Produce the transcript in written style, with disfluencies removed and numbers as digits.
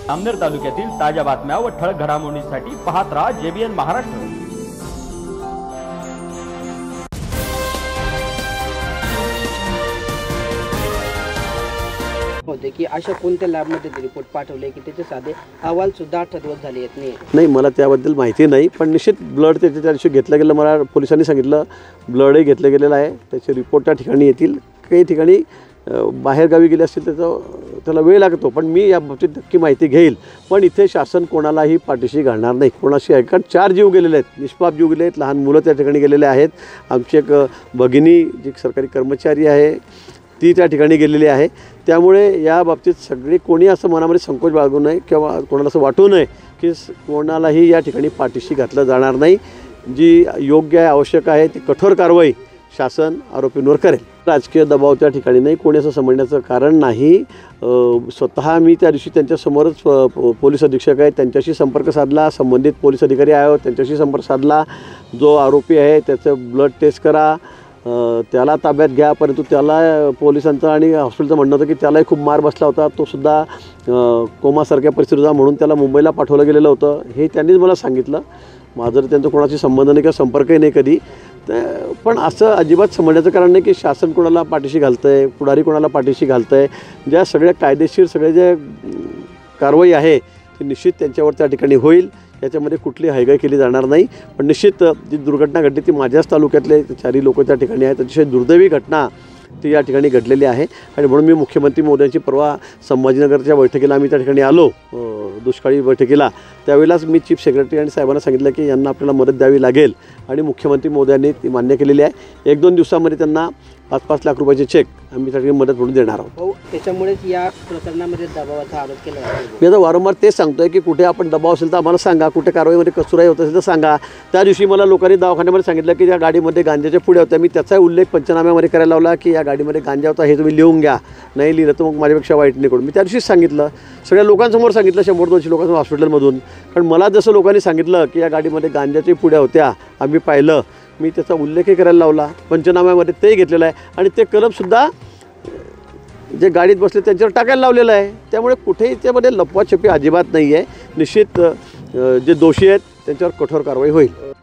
जामनेर तालुक्यातील ताज्या बातम्या व ठळक घडामोडींसाठी पाहत राहा JBN महाराष्ट्र। होते की अशा कोणत्या लॅबमध्ये रिपोर्ट पाठवले की त्याचे साधे अहवाल सुद्धा 8 दिवस झाले आहेत नाही मला त्याबद्दल माहिती नाही, पण निश्चित ब्लड त्याच्या दिवशी घेतलं गेलं, मला पोलिसांनी सांगितलं ब्लडही घेतलं गेलेलं आहे, त्याचे रिपोर्ट त्या ठिकाणी येतील। काही ठिकाणी बाहेरगावी गेले असतील त्याला वेळ लागतो, पण मी या बाबतीत नक्की माहिती घेईल। पण इथे शासन कोणालाही पाठीशी घालणार नाही, कोणाशी आहे, कारण 4 जीव गेलेले आहेत, निष्पाप जीव गेले आहेत, लहान मुलं त्या ठिकाणी गेलेले आहेत। आमची एक भगिनी जी सरकारी कर्मचारी आहे ती त्या ठिकाणी गेलेली आहे। त्यामुळे या बाबतीत सगळे कोणी असं मनामध्ये संकोच बाळगू नये किंवा कोणाला असं वाटू नये की कोणालाही या ठिकाणी पाठीशी घातलं जाणार नाही। जी योग्य आहे, आवश्यक आहे ती कठोर कारवाई शासन आरोपींवर करेल। राजकीय दबाव त्या ठिकाणी नाही, कोणी असं समजण्याचं कारण नाही। स्वतः मी त्या दिवशी त्यांच्यासमोरच पोलीस अधीक्षक आहेत त्यांच्याशी संपर्क साधला, संबंधित पोलीस अधिकारी आहे त्यांच्याशी संपर्क साधला। जो आरोपी आहे त्याचं ब्लड टेस्ट करा, त्याला ताब्यात घ्या, परंतु त्याला पोलिसांचं आणि हॉस्पिटलचं म्हणणं होतं की त्यालाही खूप मार बसला होता, तो सुद्धा कोमासारख्या परिस्थितीत होता, म्हणून त्याला मुंबईला पाठवलं गेलेलं होतं। हे त्यांनीच मला सांगितलं। माझं त्यांचं कोणाशी संबंध नाही किंवा संपर्कही नाही कधी, पण असं अजिबात समजण्याचं कारण नाही की शासन कोणाला पाठीशी घालतं आहे, पुढारी कोणाला पाठीशी घालतं आहे। ज्या सगळ्या कायदेशीर सगळे जे कारवाई आहे ती निश्चित त्यांच्यावर त्या ठिकाणी होईल, याच्यामध्ये कुठली हयगय केली जाणार नाही। पण निश्चित जी दुर्घटना घडली ती माझ्याच तालुक्यातले 4 लोक त्या ठिकाणी आहेत, अतिशय दुर्दैवी घटना ती या ठिकाणी घडलेली आहे। आणि म्हणून मी मुख्यमंत्री महोदयांची परवा संभाजीनगरच्या बैठकीला आम्ही त्या ठिकाणी आलो, दुष्काळी बैठकीला, त्यावेळेलाच मी चीफ सेक्रेटरी आणि साहेबांना सांगितलं की यांना आपल्याला मदत द्यावी लागेल, आणि मुख्यमंत्री महोदयांनी ती मान्य केलेली आहे। 1-2 दिवसामध्ये त्यांना 5-5 लाख रुपयाचे चेक आम्ही त्या ठिकाणी मदत म्हणून देणार आहोत। त्याच्यामुळेच या प्रकरणामध्ये दबावाचा आरोप केला आहे। मी आता वारंवार तेच सांगतोय की कुठे आपण दबाव असेल तर आम्हाला सांगा, कुठे कारवाईमध्ये कसूरही होत असेल तर सांगा। त्या दिवशी मला लोकांनी दवाखान्यामध्ये सांगितलं की त्या गाडीमध्ये गांजाच्या पुड्या होत्या, मी त्याचा उल्लेख पंचनाम्यामध्ये करायला लावला की या गाडीमध्ये गांजा होता, हे तुम्ही लिहून घ्या, नाही लिहिलं तर मग माझ्यापेक्षा वाईट नाही करून। मी त्या दिवशीच सांगितलं, सगळ्या लोकांसमोर सांगितलं, 100-200 लोकांसमोर हॉस्पिटलमधून। कारण मला जसं लोकांनी सांगितलं की या गाडीमध्ये गांजाच्या पुड्या होत्या, आम्ही पाहिलं, मी त्याचा उल्लेखही करायला लावला, पंचनाम्यामध्ये तेही घेतलेलं आहे, आणि ते कलमसुद्धा जे गाडीत बसले त्यांच्यावर टाकायला लावलेलं आहे। त्यामुळे कुठेही त्यामध्ये लपवाछपी अजिबात नाही आहे। निश्चित जे दोषी आहेत त्यांच्यावर कठोर कारवाई होईल।